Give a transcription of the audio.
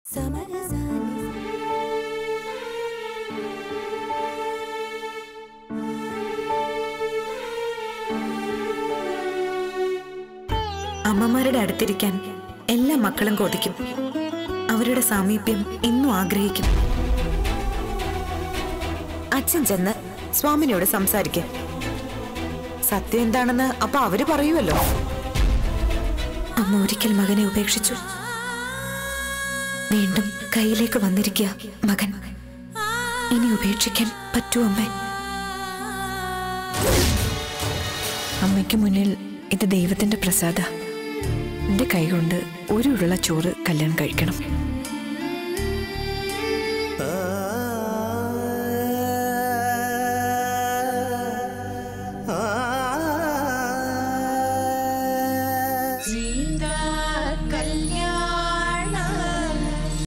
അമ്മമാരുടെ അടുത്തിരിക്കാൻ എല്ലാ മക്കളും കൊതിക്കും. അവരുടെ സാമീപ്യം ഇന്നും ആഗ്രഹിക്കും. അച്ഛൻ ചെന്ന് സ്വാമിനിയോട് സംസാരിക്കും. സത്യം എന്താണെന്ന് അപ്പൊ അവര് പറയുമല്ലോ. അമ്മ ഒരിക്കൽ മകനെ ഉപേക്ഷിച്ചു. വീണ്ടും കയ്യിലേക്ക് വന്നിരിക്കുക മകൻ. ഇനി ഉപേക്ഷിക്കാൻ പറ്റൂ അമ്മേ? അമ്മയ്ക്ക് മുന്നിൽ ഇത് ദൈവത്തിന്റെ പ്രസാദ. എന്റെ കൈകൊണ്ട് ഒരു ഉരുള ചോറ് കല്യാണം കഴിക്കണം.